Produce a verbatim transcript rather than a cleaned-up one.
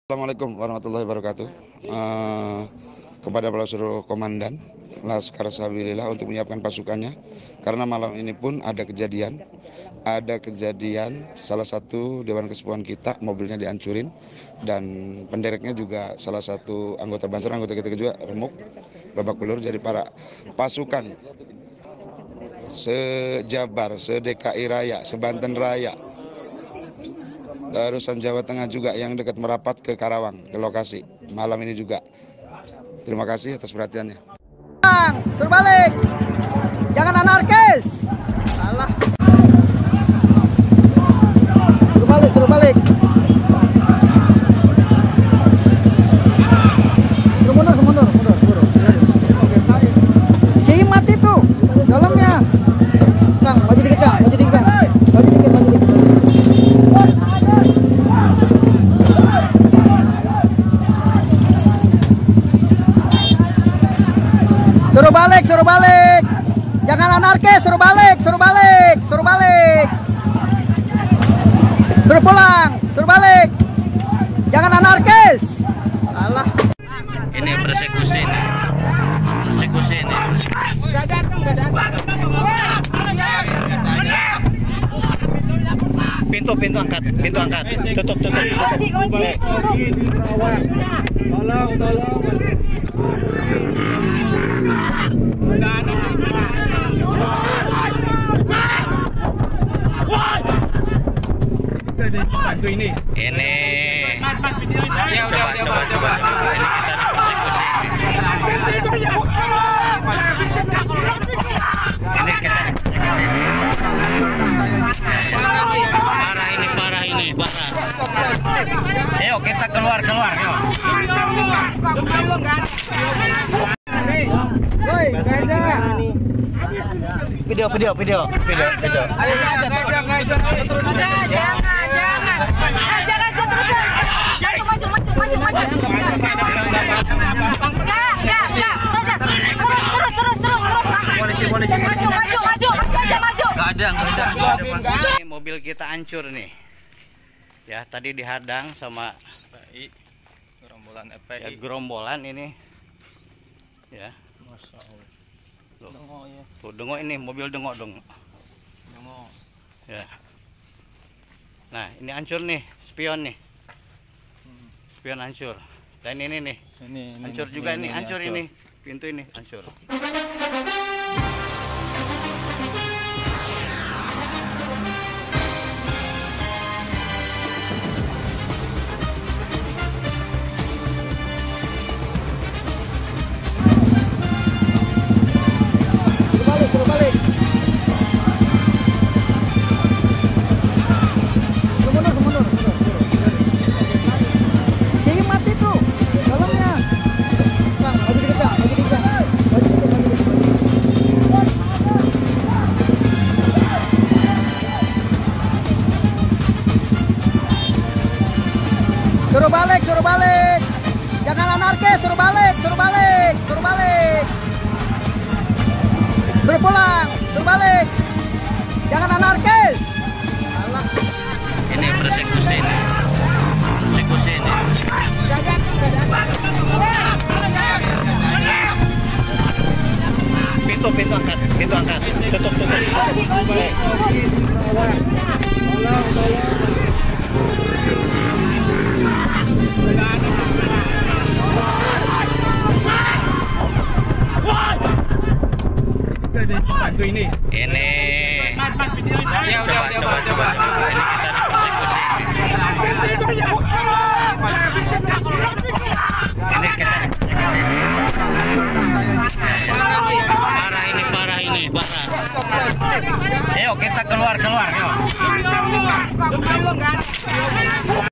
Assalamualaikum warahmatullahi wabarakatuh. Uh, kepada para seluruh komandan Laskar Sabilillah untuk menyiapkan pasukannya, karena malam ini pun ada kejadian, ada kejadian salah satu Dewan Kesepuluhan kita mobilnya dihancurin dan pendereknya juga salah satu anggota Banser, anggota kita juga remuk, babak belur. Jadi para pasukan se-Jabar, se-D K I Raya, se-Banten Raya, terusan Jawa Tengah juga yang dekat merapat ke Karawang, ke lokasi malam ini juga. Terima kasih atas perhatiannya. Terbalik, jangan anarkis. Salah. Terbalik, terbalik. Mundur, mundur, mundur, mundur. Si mati tuh, dalamnya. Kang, maju dikit, Kang, maju dikit, Kang. Maju dikit, maju dikit. Suruh balik, suruh balik. Jangan anarkis, suruh balik, suruh balik, suruh balik. Suruh pulang, suruh balik. Jangan anarkis. Alah. Ini persekusi nih. Persekusi ini. Pintu, pintu angkat, pintu angkat. Tutup, tutup. Kunci, kunci. Tolong, tolong. Bantu ini. Ini. Coba, coba, coba, coba. Ini kita dipersekusi. Ini kita parah ini, parah ini, parah. Ayo kita keluar, keluar, yuk. Video, video, video, video, video. Ayo, jangan, jangan. Jangan, jangan. Eh, jangan, jangan terusan. Maju, maju, maju, maju, maju. Ya, ya, ya. Terus, terus, terus, terus, terus. Maju, maju, maju, maju aja, maju. Gak ada, gak ada. Ini mobil kita hancur nih. Ya, tadi dihadang sama F P I, gerombolan F P I. ya, gerombolan ini. Ya. Masya Allah. Loh. Dengo ya. Tuh, dengok ini, mobil dengok dong. Dengo. Ya. Nah, ini hancur nih, spion nih. Hmm. Spion hancur. Dan ini nih, Ini, ini hancur ini, juga ini, ini, hancur hancur. ini. Pintu ini hancur. Terbalik, terbalik. Mundur, mundur, mundur, mundur. Si mati tuh, dalamnya. Kang, maju dikit, Kang, maju dikit, Kang. Maju dikit, maju dikit. Suruh balik, suruh balik. Jangan anarkis, suruh balik, suruh balik, suruh balik. Suruh pulang, suruh balik. Jangan anarkis. Alah. Ini persekusi ini. Persekusi ini. Pintu, pintu angkat, pintu angkat. Tutup, tutup. Kunci, kunci. Tolong, tolong. Bantu ini. Ini. Coba, coba, coba, coba. Ini kita dipersekusi. Ini kita parah ini, parah ini, parah. Ayo kita keluar, keluar, yuk.